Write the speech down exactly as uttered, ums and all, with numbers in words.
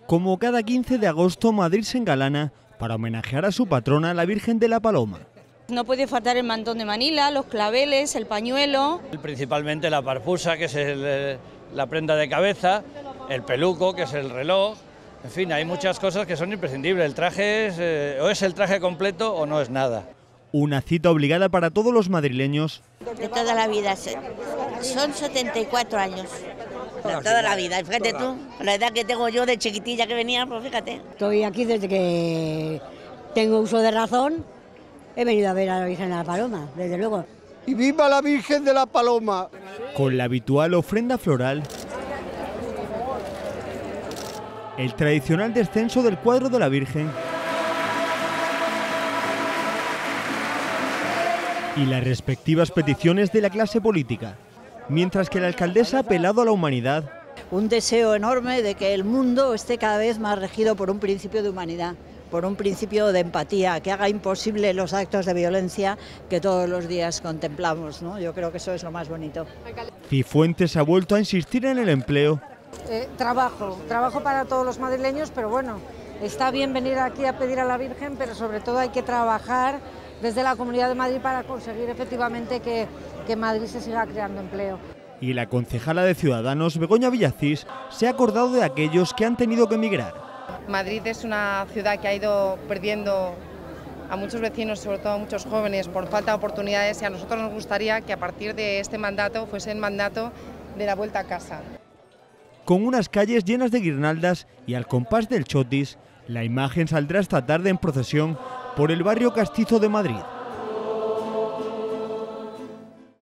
Como cada quince de agosto, Madrid se engalana para homenajear a su patrona, la Virgen de la Paloma. No puede faltar el mantón de Manila, los claveles, el pañuelo. Principalmente la parpusa, que es el, la prenda de cabeza, el peluco, que es el reloj. En fin, hay muchas cosas que son imprescindibles. El traje es, eh, o es el traje completo o no es nada. Una cita obligada para todos los madrileños. De toda la vida, son setenta y cuatro años. De toda la vida, fíjate tú, la edad que tengo yo de chiquitilla que venía, pues fíjate. Estoy aquí desde que tengo uso de razón, he venido a ver a la Virgen de la Paloma, desde luego. ¡Y viva la Virgen de la Paloma! Con la habitual ofrenda floral, el tradicional descenso del cuadro de la Virgen y las respectivas peticiones de la clase política, mientras que la alcaldesa ha apelado a la humanidad. Un deseo enorme de que el mundo esté cada vez más regido por un principio de humanidad, por un principio de empatía, que haga imposible los actos de violencia que todos los días contemplamos, ¿no? Yo creo que eso es lo más bonito. Cifuentes ha vuelto a insistir en el empleo. Eh, trabajo, trabajo para todos los madrileños, pero bueno, está bien venir aquí a pedir a la Virgen, pero sobre todo hay que trabajar desde la Comunidad de Madrid para conseguir efectivamente que, que Madrid se siga creando empleo. Y la concejala de Ciudadanos, Begoña Villacís, se ha acordado de aquellos que han tenido que emigrar. Madrid es una ciudad que ha ido perdiendo a muchos vecinos, sobre todo a muchos jóvenes, por falta de oportunidades, y a nosotros nos gustaría que a partir de este mandato fuese el mandato de la vuelta a casa. Con unas calles llenas de guirnaldas y al compás del chotis, la imagen saldrá esta tarde en procesión por el barrio castizo de Madrid.